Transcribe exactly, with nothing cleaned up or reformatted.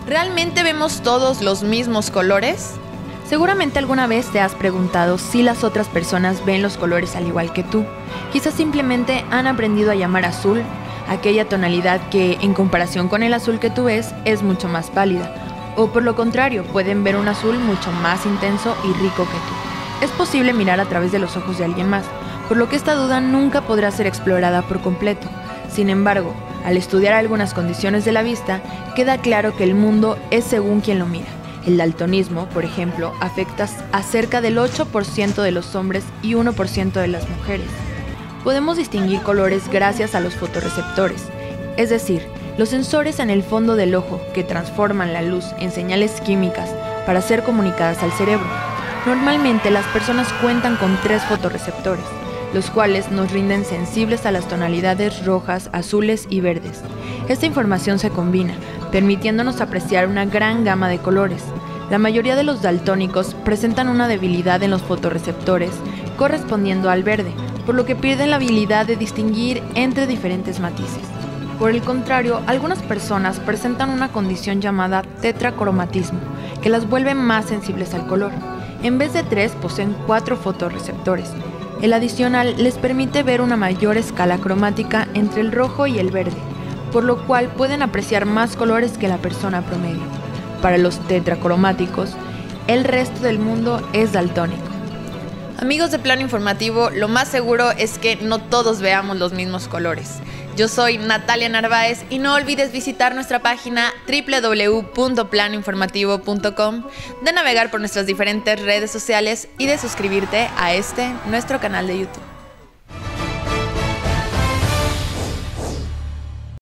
¿Realmente vemos todos los mismos colores? Seguramente alguna vez te has preguntado si las otras personas ven los colores al igual que tú. Quizás simplemente han aprendido a llamar azul aquella tonalidad que, en comparación con el azul que tú ves, es mucho más pálida. O por lo contrario, pueden ver un azul mucho más intenso y rico que tú. Es posible mirar a través de los ojos de alguien más, por lo que esta duda nunca podrá ser explorada por completo. Sin embargo, al estudiar algunas condiciones de la vista, queda claro que el mundo es según quien lo mira. El daltonismo, por ejemplo, afecta a cerca del ocho por ciento de los hombres y uno por ciento de las mujeres. Podemos distinguir colores gracias a los fotorreceptores, es decir, los sensores en el fondo del ojo que transforman la luz en señales químicas para ser comunicadas al cerebro. Normalmente las personas cuentan con tres fotorreceptores, los cuales nos rinden sensibles a las tonalidades rojas, azules y verdes. Esta información se combina, permitiéndonos apreciar una gran gama de colores. La mayoría de los daltónicos presentan una debilidad en los fotorreceptores correspondiendo al verde, por lo que pierden la habilidad de distinguir entre diferentes matices. Por el contrario, algunas personas presentan una condición llamada tetracromatismo, que las vuelve más sensibles al color. En vez de tres, poseen cuatro fotorreceptores. El adicional les permite ver una mayor escala cromática entre el rojo y el verde, por lo cual pueden apreciar más colores que la persona promedio. Para los tetracromáticos, el resto del mundo es daltónico. Amigos de Plano Informativo, lo más seguro es que no todos veamos los mismos colores. Yo soy Natalia Narváez y no olvides visitar nuestra página doble u doble u doble u punto plano informativo punto com, de navegar por nuestras diferentes redes sociales y de suscribirte a este, nuestro canal de YouTube.